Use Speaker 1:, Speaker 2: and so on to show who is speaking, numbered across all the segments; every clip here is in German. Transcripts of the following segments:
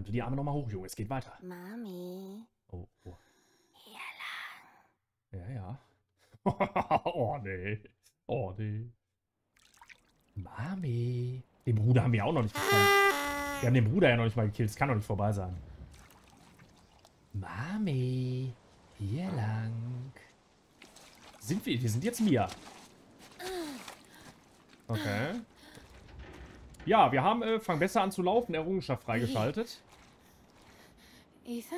Speaker 1: du die Arme nochmal hoch, Junge. Es geht weiter.
Speaker 2: Mami.
Speaker 1: Oh, oh.
Speaker 2: Hier lang.
Speaker 1: Ja, ja. Oh, nee. Oh, nee. Mami. Den Bruder haben wir auch noch nicht gekillt. Wir haben den Bruder ja noch nicht mal gekillt. Es kann doch nicht vorbei sein. Mami. Hier lang. Wir sind jetzt Mia. Okay. Ja, wir haben Fang besser an zu laufen. Errungenschaft freigeschaltet.
Speaker 2: Ethan?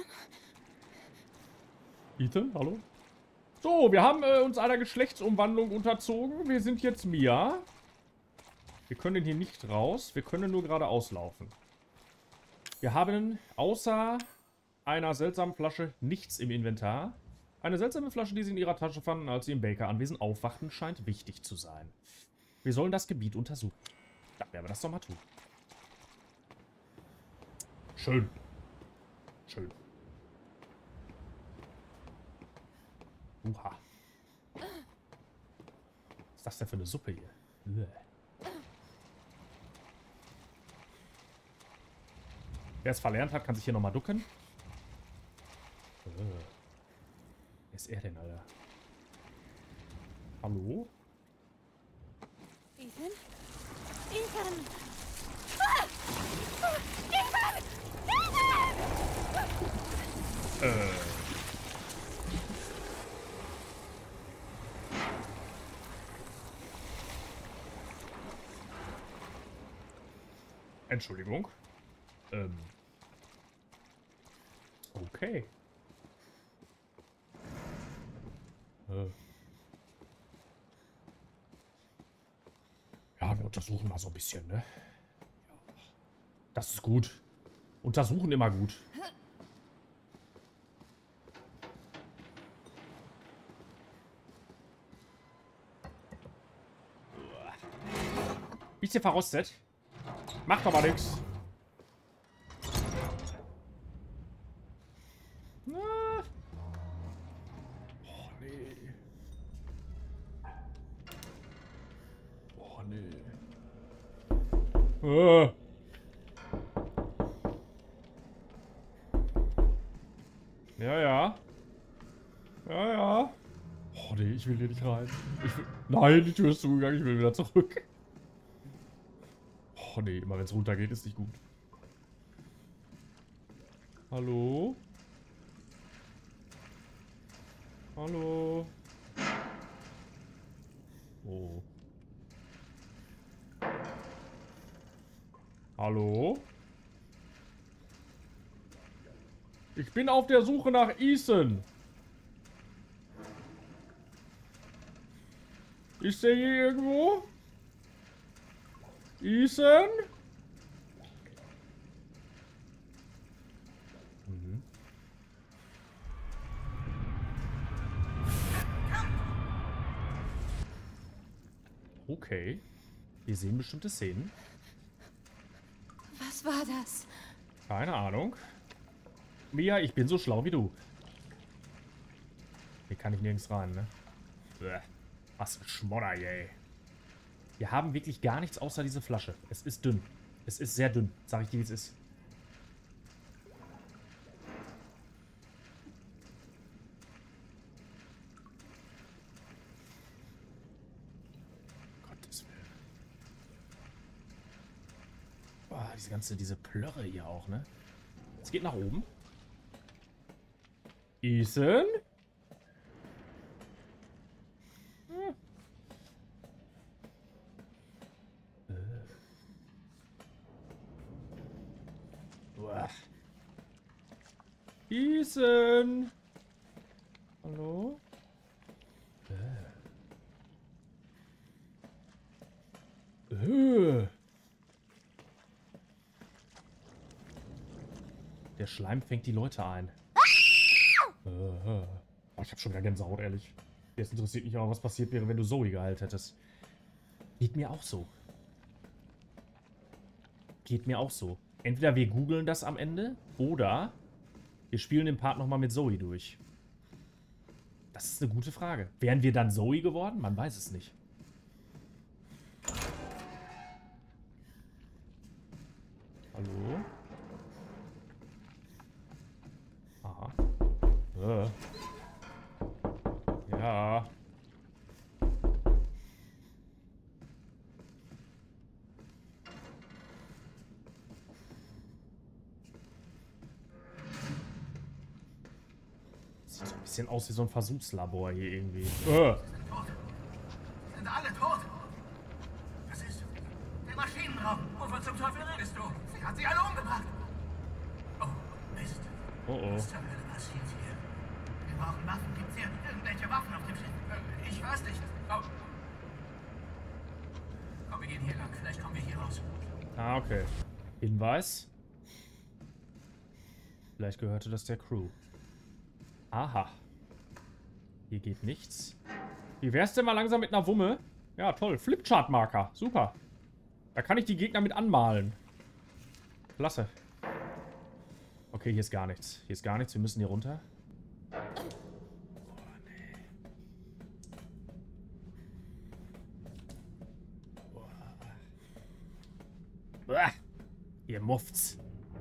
Speaker 1: Ethan, hallo? So, wir haben uns einer Geschlechtsumwandlung unterzogen. Wir sind jetzt Mia. Wir können hier nicht raus. Wir können nur geradeaus laufen. Wir haben außer einer seltsamen Flasche nichts im Inventar. Eine seltsame Flasche, die sie in ihrer Tasche fanden, als sie im Baker-Anwesen aufwachten, scheint wichtig zu sein. Wir sollen das Gebiet untersuchen. Dann werden wir das doch mal tun. Schön. Schön. Uha. Was ist das denn für eine Suppe hier? Uah. Wer es verlernt hat, kann sich hier nochmal ducken. Wer ist er denn, Alter? Hallo?
Speaker 2: Ethan? Ethan! Ah! Ethan! Ethan!
Speaker 1: Entschuldigung. Okay. Ja, wir untersuchen mal so ein bisschen, ne? Das ist gut. Untersuchen immer gut. Bisschen verrostet. Macht aber nichts. Oh, nee. Oh, nee. Ja, ja. Ja, ja. Oh, nee, ich will hier nicht rein. Nein, die Tür ist zugegangen. Ich will wieder zurück. Oh, nee, immer wenn es runtergeht, ist nicht gut. Hallo? Hallo? Oh. Hallo? Ich bin auf der Suche nach Ethan. Ist der hier irgendwo? Ethan? Mhm. Okay. Wir sehen bestimmte Szenen.
Speaker 2: Was war das?
Speaker 1: Keine Ahnung. Mia, ich bin so schlau wie du. Hier kann ich nirgends rein, ne? Bäh. Was ein Schmodder, ey. Wir haben wirklich gar nichts außer diese Flasche. Es ist dünn. Es ist sehr dünn. Sag ich dir, wie es ist. Gottes Willen. Boah, diese Plörre hier auch, ne? Es geht nach oben. Ethan? Ethan! Hallo? Der Schleim fängt die Leute ein. Oh, ich hab schon wieder Gänsehaut, ehrlich. Jetzt interessiert mich aber, was passiert wäre, wenn du Zoe geheilt hättest. Geht mir auch so. Geht mir auch so. Entweder wir googeln das am Ende oder wir spielen den Part nochmal mit Zoe durch. Das ist eine gute Frage. Wären wir dann Zoe geworden? Man weiß es nicht. Hallo? Ja. Sieht so ein bisschen aus wie so ein Versuchslabor hier irgendwie.
Speaker 3: Sie sind alle tot. Das ist der Maschinenraum. Wovon zum Teufel redest du? Sie hat sie alle umgebracht. Oh, Mist.
Speaker 1: Oh oh.
Speaker 3: Was zur Hölle passiert hier? Wir brauchen Waffen. Gibt's hier irgendwelche Waffen auf dem Schiff? Ich weiß nicht. Oh. Komm, wir gehen hier lang. Vielleicht kommen wir hier raus.
Speaker 1: Ah, okay. Hinweis. Vielleicht gehörte das der Crew. Aha. Hier geht nichts. Wie wär's denn mal langsam mit einer Wumme? Ja, toll. Flipchart-Marker. Super. Da kann ich die Gegner mit anmalen. Klasse. Okay, hier ist gar nichts. Hier ist gar nichts. Wir müssen hier runter. Oh, nee. Uah. Ihr Mufts.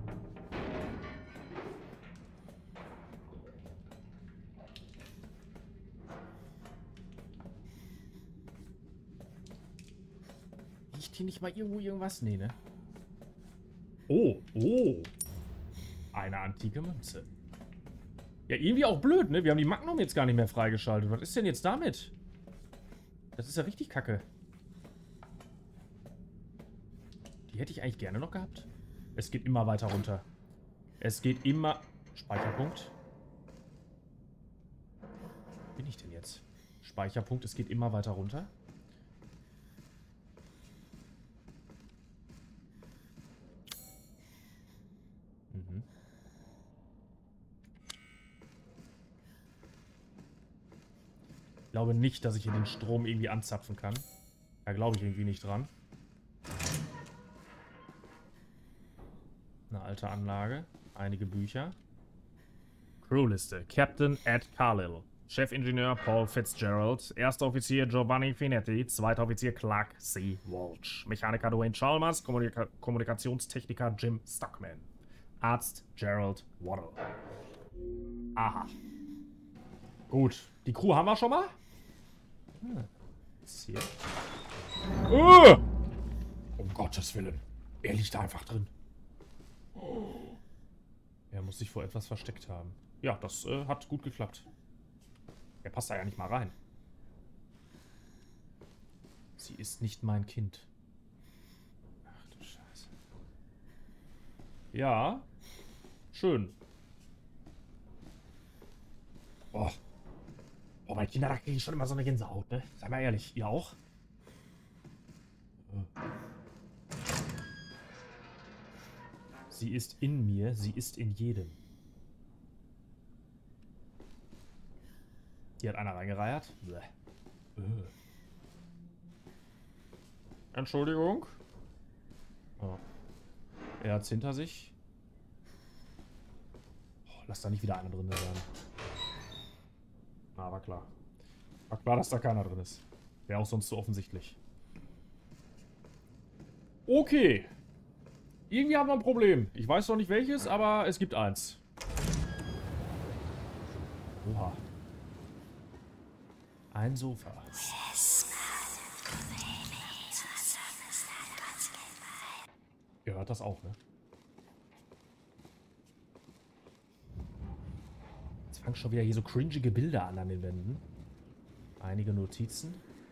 Speaker 1: Riecht hier nicht mal irgendwo irgendwas? Nee, ne? Oh, oh. Eine antike Münze. Ja, irgendwie auch blöd, ne? Wir haben die Magnum jetzt gar nicht mehr freigeschaltet. Was ist denn jetzt damit? Das ist ja richtig kacke. Die hätte ich eigentlich gerne noch gehabt. Es geht immer weiter runter. Es geht immer... Speicherpunkt. Wo bin ich denn jetzt? Speicherpunkt, es geht immer weiter runter. Mhm. Ich glaube nicht, dass ich hier den Strom irgendwie anzapfen kann. Da glaube ich irgendwie nicht dran. Eine alte Anlage. Einige Bücher. Crewliste. Captain Ed Carlyle. Chefingenieur Paul Fitzgerald. Erster Offizier Giovanni Finetti. Zweiter Offizier Clark C. Walsh. Mechaniker Dwayne Chalmers. Kommunikationstechniker Jim Stockman. Arzt Gerald Waddle. Aha. Gut. Die Crew haben wir schon mal. Was ist hier? Um Gottes Willen. Er liegt da einfach drin. Er muss sich vor etwas versteckt haben. Ja, das hat gut geklappt. Er passt da ja nicht mal rein. Sie ist nicht mein Kind. Ach du Scheiße. Ja. Schön. Boah. Boah, bei Kindern, da kriege ich schon immer so eine Gänsehaut, ne? Sei mal ehrlich, ihr auch? Sie ist in mir, sie ist in jedem. Hier hat einer reingereiert. Entschuldigung. Oh. Er hat's hinter sich. Oh, lass da nicht wieder einer drin sein. Na, war klar. War klar, dass da keiner drin ist. Wäre auch sonst so offensichtlich. Okay. Irgendwie haben wir ein Problem. Ich weiß noch nicht welches, aber es gibt eins. Oha. Ein Sofa. Ihr hört das auch, ne? Jetzt fangen schon wieder hier so cringige Bilder an den Wänden. Einige Notizen.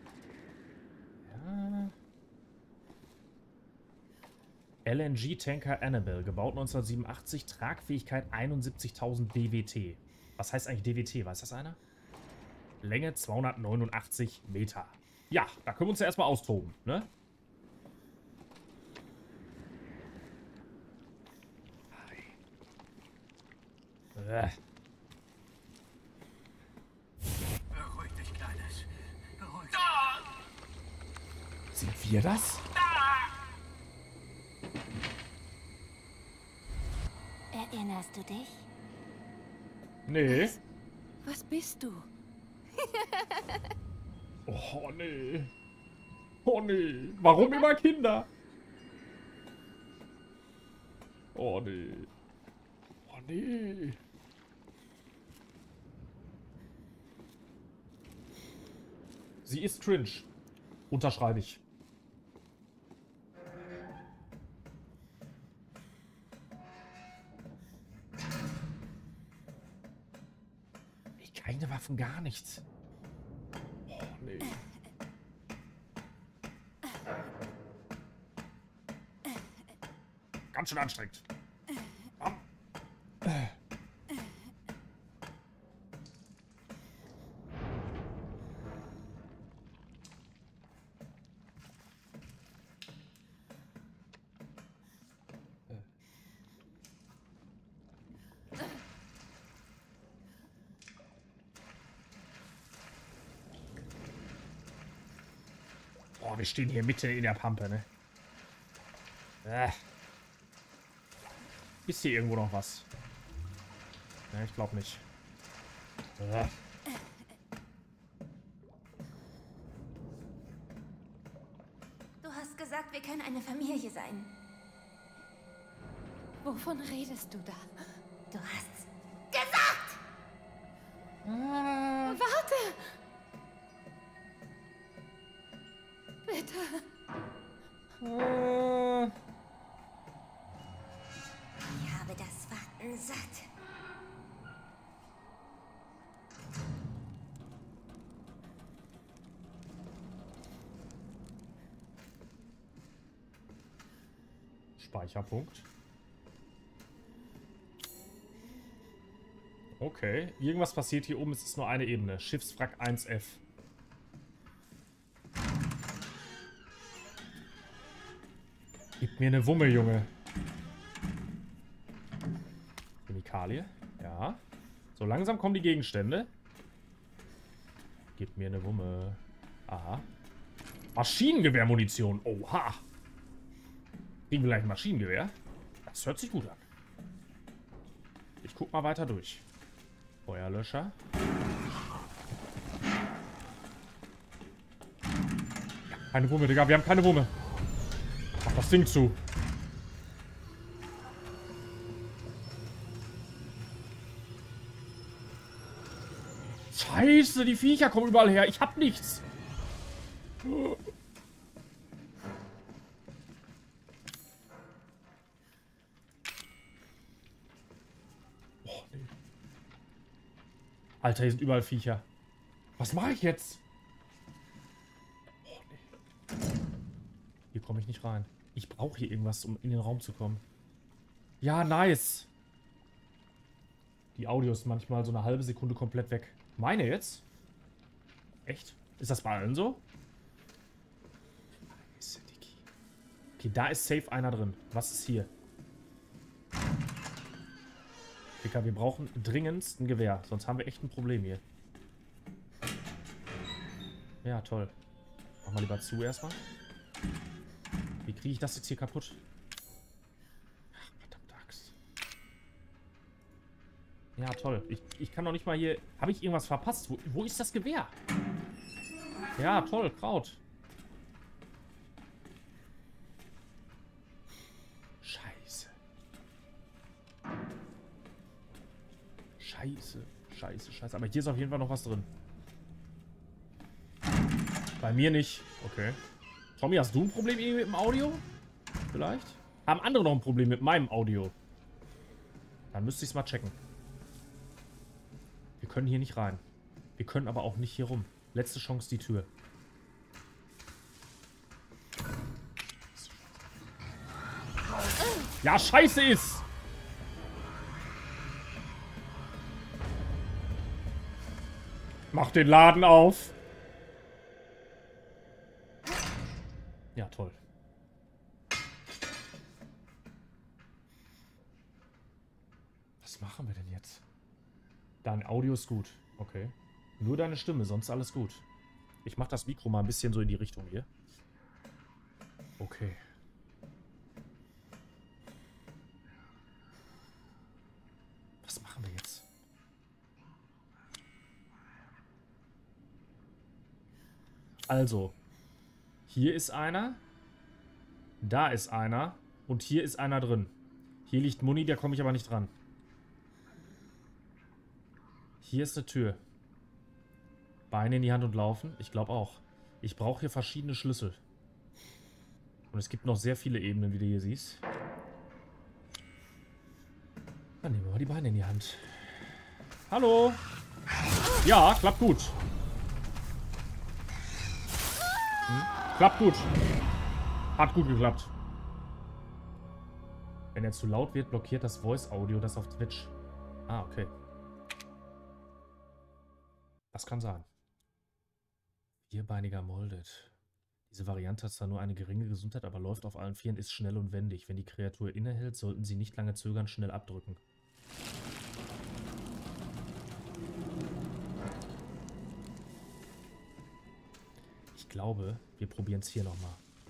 Speaker 1: Ja. LNG-Tanker Annabelle, gebaut 1987, Tragfähigkeit 71.000 DWT. Was heißt eigentlich DWT? Weiß das einer? Länge 289 Meter. Ja, da können wir uns ja erstmal austoben, ne?
Speaker 3: Beruhig dich, Kleines. Beruhig dich.
Speaker 1: Sind wir das?
Speaker 2: Erinnerst du dich?
Speaker 1: Nee.
Speaker 2: Was bist du?
Speaker 1: Oh, nee. Oh, nee. Warum immer Kinder? Oh, nee. Oh, nee. Sie ist cringe. Unterschreibe ich. Keine Waffen, gar nichts. Oh, nee. Ganz schön anstrengend. Oh, wir stehen hier mitten in der Pampe, ne? Ist hier irgendwo noch was? Ne, ich glaube nicht.
Speaker 2: Du hast gesagt, wir können eine Familie sein. Wovon redest du da? Du hast's gesagt! Warte! Bitte. Ich habe das Warten satt.
Speaker 1: Speicherpunkt. Okay. Irgendwas passiert hier oben. Es ist nur eine Ebene. Schiffswrack 1F. Gib mir eine Wumme, Junge. Chemikalie. Ja. So langsam kommen die Gegenstände. Gib mir eine Wumme. Aha. Maschinengewehrmunition. Oha. Kriegen wir gleich ein Maschinengewehr? Das hört sich gut an. Ich guck mal weiter durch. Feuerlöscher. Ja, keine Wumme, Digga. Wir haben keine Wumme. Mach das Ding zu. Scheiße, die Viecher kommen überall her. Ich hab nichts. Oh, nee. Alter, hier sind überall Viecher. Was mache ich jetzt? Oh, nee. Hier komme ich nicht rein. Ich brauche hier irgendwas, um in den Raum zu kommen. Ja, nice. Die Audio ist manchmal so eine halbe Sekunde komplett weg. Meine jetzt? Echt? Ist das bei allen so? Okay, da ist safe einer drin. Was ist hier? Dicker, wir brauchen dringendst ein Gewehr. Sonst haben wir echt ein Problem hier. Ja, toll. Mach mal lieber zu erstmal. Wie kriege ich das jetzt hier kaputt? Ach, verdammte Axt. Ja, toll. Ich kann doch nicht mal hier... Habe ich irgendwas verpasst? Wo ist das Gewehr? Ja, toll. Kraut. Scheiße. Scheiße. Scheiße, scheiße. Aber hier ist auf jeden Fall noch was drin. Bei mir nicht. Okay. Tommy, hast du ein Problem irgendwie mit dem Audio? Vielleicht? Haben andere noch ein Problem mit meinem Audio? Dann müsste ich es mal checken. Wir können hier nicht rein. Wir können aber auch nicht hier rum. Letzte Chance, die Tür. Ja, scheiße ist! Mach den Laden auf! Ja, toll. Was machen wir denn jetzt? Dein Audio ist gut. Okay. Nur deine Stimme, sonst alles gut. Ich mach das Mikro mal ein bisschen so in die Richtung hier. Okay. Was machen wir jetzt? Also. Hier ist einer. Da ist einer. Und hier ist einer drin. Hier liegt Muni, da komme ich aber nicht dran. Hier ist eine Tür. Beine in die Hand und laufen? Ich glaube auch. Ich brauche hier verschiedene Schlüssel. Und es gibt noch sehr viele Ebenen, wie du hier siehst. Dann nehmen wir mal die Beine in die Hand. Hallo? Ja, klappt gut. Klappt gut. Hat gut geklappt. Wenn er zu laut wird, blockiert das Voice-Audio das auf Twitch. Ah, okay. Das kann sein. Vierbeiniger Molded. Diese Variante hat zwar nur eine geringe Gesundheit, aber läuft auf allen Vieren, ist schnell und wendig. Wenn die Kreatur innehält, sollten sie nicht lange zögern, schnell abdrücken. Ich glaube, wir probieren es hier nochmal.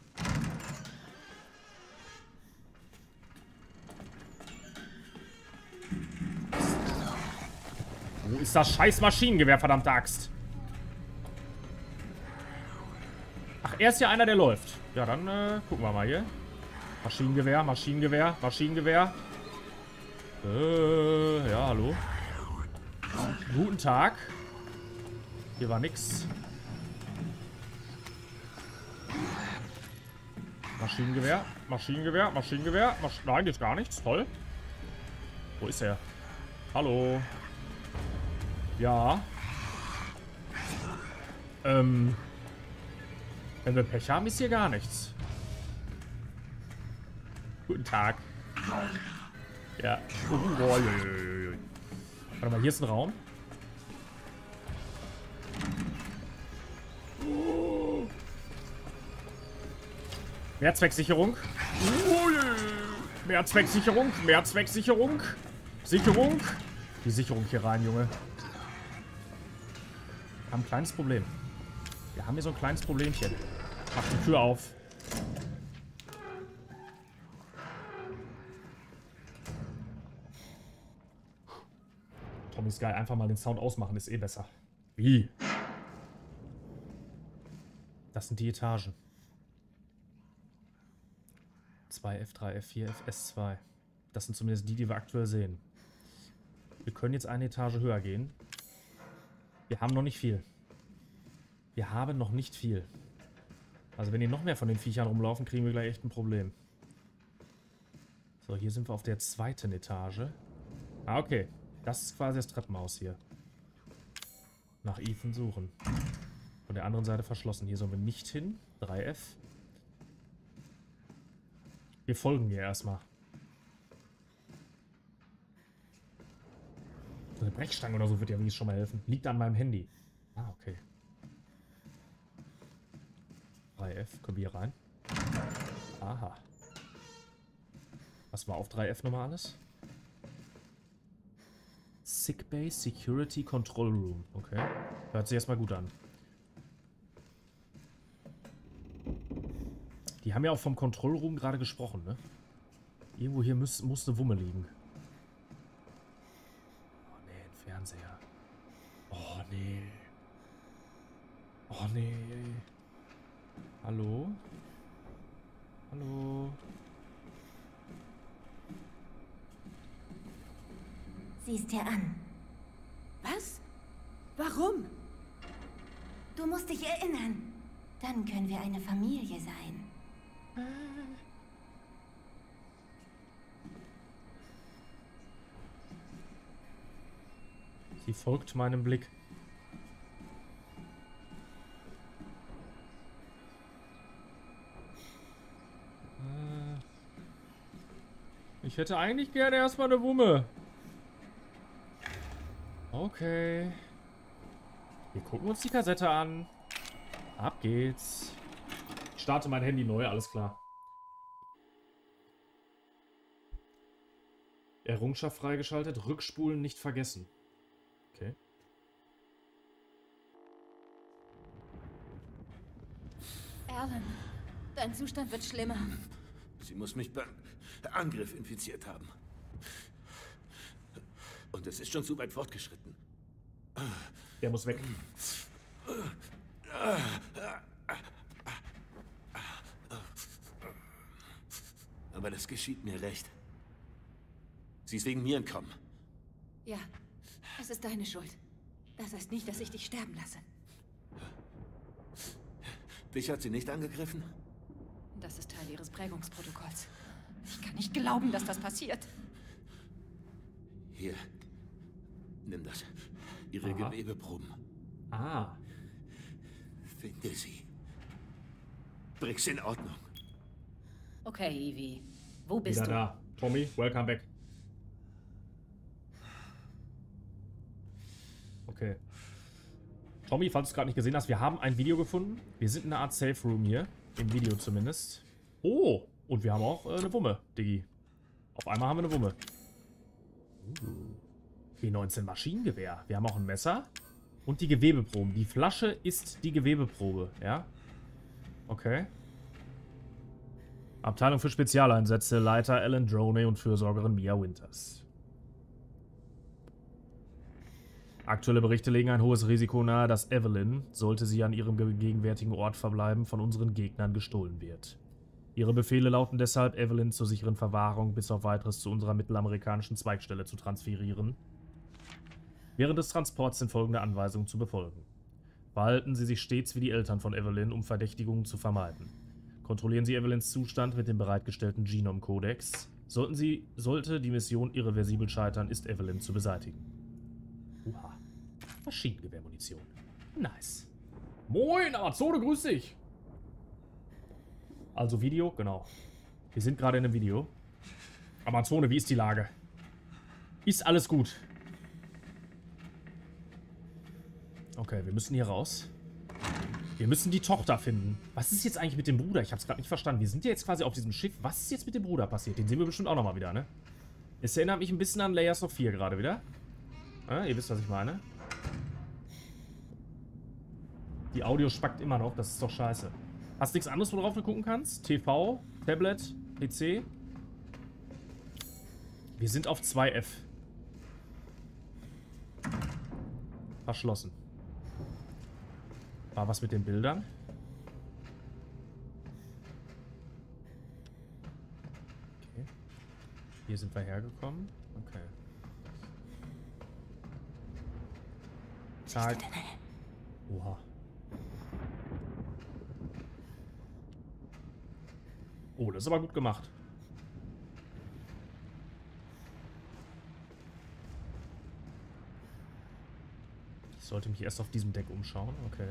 Speaker 1: Wo ist das scheiß Maschinengewehr, verdammte Axt? Ach, er ist ja einer, der läuft. Ja, dann gucken wir mal hier. Maschinengewehr, Maschinengewehr, Maschinengewehr. Ja, hallo. Guten Tag. Hier war nix. Maschinengewehr, Maschinengewehr, Maschinengewehr. Nein, ist gar nichts. Toll. Wo ist er? Hallo. Ja. Wenn wir Pech haben, ist hier gar nichts. Guten Tag. Ja. Warte mal, hier ist ein Raum. Mehrzwecksicherung. Mehrzwecksicherung. Mehrzwecksicherung. Sicherung. Die Sicherung hier rein, Junge. Wir haben ein kleines Problem. Wir haben hier so ein kleines Problemchen. Mach die Tür auf. Tommy Sky, einfach mal den Sound ausmachen, ist eh besser. Wie? Das sind die Etagen. 2F, 3F, 4F, S2. Das sind zumindest die, die wir aktuell sehen. Wir können jetzt eine Etage höher gehen. Wir haben noch nicht viel. Wir haben noch nicht viel. Also wenn hier noch mehr von den Viechern rumlaufen, kriegen wir gleich echt ein Problem. So, hier sind wir auf der zweiten Etage. Ah, okay. Das ist quasi das Treppenhaus hier. Nach Ethan suchen. Von der anderen Seite verschlossen. Hier sollen wir nicht hin. 3F. Wir folgen hier erstmal. So eine Brechstange oder so wird ja wenigstens schon mal helfen. Liegt an meinem Handy. Ah, okay. 3F. Können wir hier rein? Aha. Was war auf 3F nochmal alles? Sickbay Security Control Room. Okay. Hört sich erstmal gut an. Die haben ja auch vom Control Room gerade gesprochen, ne? Irgendwo hier muss eine Wumme liegen. Oh nee, ein Fernseher. Oh nee. Oh nee. Hallo? Hallo?
Speaker 2: Siehst dir an.
Speaker 4: Was? Warum?
Speaker 2: Du musst dich erinnern. Dann können wir eine Familie sein.
Speaker 1: Sie folgt meinem Blick. Ich hätte eigentlich gerne erstmal eine Wumme. Okay. Wir gucken uns die Kassette an. Ab geht's. Ich starte mein Handy neu, alles klar. Errungenschaft freigeschaltet. Rückspulen nicht vergessen. Okay.
Speaker 4: Alan, dein Zustand wird schlimmer.
Speaker 3: Sie muss mich beim Angriff infiziert haben. Und es ist schon zu weit fortgeschritten.
Speaker 1: Der muss weg.
Speaker 3: Aber das geschieht mir recht. Sie ist wegen mir entkommen.
Speaker 4: Ja, es ist deine Schuld. Das heißt nicht, dass ich dich sterben lasse.
Speaker 3: Dich hat sie nicht angegriffen?
Speaker 4: Das ist Teil ihres Prägungsprotokolls. Ich kann nicht glauben, dass das passiert.
Speaker 3: Hier. Nimm das. Ihre
Speaker 1: Aha.
Speaker 3: Gewebeproben.
Speaker 1: Ah.
Speaker 3: Finde sie. Bring's in Ordnung.
Speaker 4: Okay, Evie. Wo bist
Speaker 1: Wieder
Speaker 4: du?
Speaker 1: da. Tommy, welcome back. Okay. Tommy, falls du es gerade nicht gesehen hast, wir haben ein Video gefunden. Wir sind in einer Art Safe Room hier. Im Video zumindest. Oh, und wir haben auch eine Wumme, Diggi. Auf einmal haben wir eine Wumme. P19 Maschinengewehr. Wir haben auch ein Messer. Und die Gewebeproben. Die Flasche ist die Gewebeprobe, ja? Okay. Abteilung für Spezialeinsätze, Leiter Alan Droney und Fürsorgerin Mia Winters. Aktuelle Berichte legen ein hohes Risiko nahe, dass Evelyn, sollte sie an ihrem gegenwärtigen Ort verbleiben, von unseren Gegnern gestohlen wird. Ihre Befehle lauten deshalb, Evelyn zur sicheren Verwahrung bis auf weiteres zu unserer mittelamerikanischen Zweigstelle zu transferieren. Während des Transports sind folgende Anweisungen zu befolgen. Verhalten Sie sich stets wie die Eltern von Evelyn, um Verdächtigungen zu vermeiden. Kontrollieren Sie Evelyns Zustand mit dem bereitgestellten Genom-Kodex. Sollte die Mission irreversibel scheitern, ist Evelyn zu beseitigen. Uha. Maschinengewehrmunition. Nice. Moin, Amazone, grüß dich. Also Video, genau. Wir sind gerade in einem Video. Amazone, wie ist die Lage? Ist alles gut? Okay, wir müssen hier raus. Wir müssen die Tochter finden. Was ist jetzt eigentlich mit dem Bruder? Ich habe es gerade nicht verstanden. Wir sind ja jetzt quasi auf diesem Schiff. Was ist jetzt mit dem Bruder passiert? Den sehen wir bestimmt auch nochmal wieder, ne? Es erinnert mich ein bisschen an Layers of 4 gerade wieder. Ihr wisst, was ich meine. Die Audio spackt immer noch. Das ist doch scheiße. Hast du nichts anderes, worauf du gucken kannst? TV, Tablet, PC? Wir sind auf 2F. Verschlossen. War was mit den Bildern? Okay. Hier sind wir hergekommen. Okay. Tag. Oha. Oh, das ist aber gut gemacht. Ich sollte mich erst auf diesem Deck umschauen. Okay.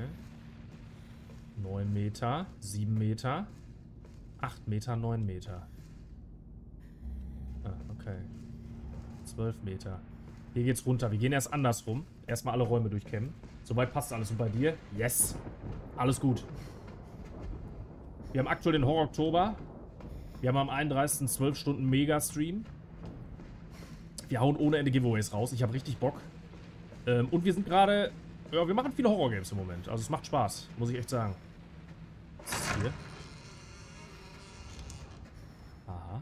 Speaker 1: 9 Meter, 7 Meter, 8 Meter, 9 Meter. Ah, okay. 12 Meter. Hier geht's runter. Wir gehen erst andersrum. Erstmal alle Räume durchkämmen. Soweit passt alles. Und bei dir? Yes. Alles gut. Wir haben aktuell den Horror-Oktober. Wir haben am 31. 12 Stunden Mega-Stream. Wir hauen ohne Ende Giveaways raus. Ich habe richtig Bock. Und wir sind gerade... Ja, wir machen viele Horror-Games im Moment. Also es macht Spaß. Muss ich echt sagen. Was ist hier? Aha.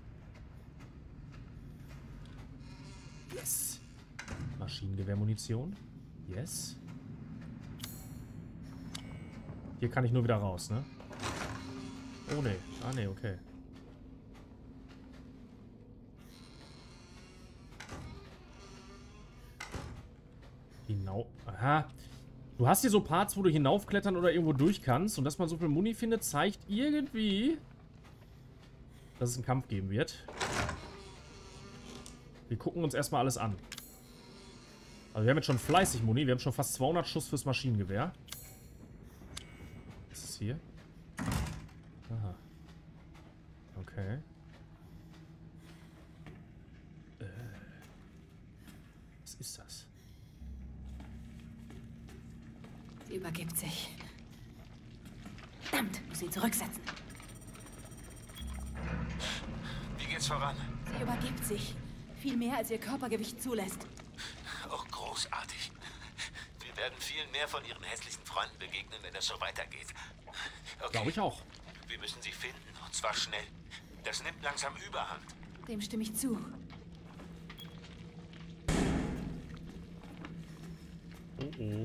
Speaker 1: Yes. Maschinengewehrmunition. Yes. Hier kann ich nur wieder raus, ne? Oh, ne. Ah, ne, okay. Aha. Du hast hier so Parts, wo du hinaufklettern oder irgendwo durch kannst. Und dass man so viel Muni findet, zeigt irgendwie, dass es einen Kampf geben wird. Wir gucken uns erstmal alles an. Also wir haben jetzt schon fleißig Muni. Wir haben schon fast 200 Schuss fürs Maschinengewehr. Was ist hier? Aha. Okay. Was ist das?
Speaker 4: Sie übergibt sich. Verdammt, muss sie zurücksetzen.
Speaker 3: Wie geht's voran?
Speaker 4: Sie übergibt sich. Viel mehr, als ihr Körpergewicht zulässt.
Speaker 3: Oh, großartig. Wir werden viel mehr von ihren hässlichen Freunden begegnen, wenn es so weitergeht. Okay.
Speaker 1: Glaube ich auch.
Speaker 3: Wir müssen sie finden, und zwar schnell. Das nimmt langsam Überhand.
Speaker 4: Dem stimme ich zu.
Speaker 1: Oh oh.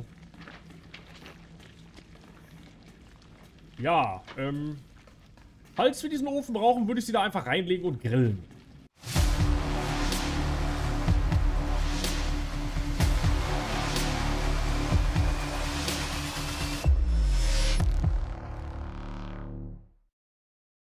Speaker 1: Ja, falls wir diesen Ofen brauchen, würde ich sie da einfach reinlegen und grillen.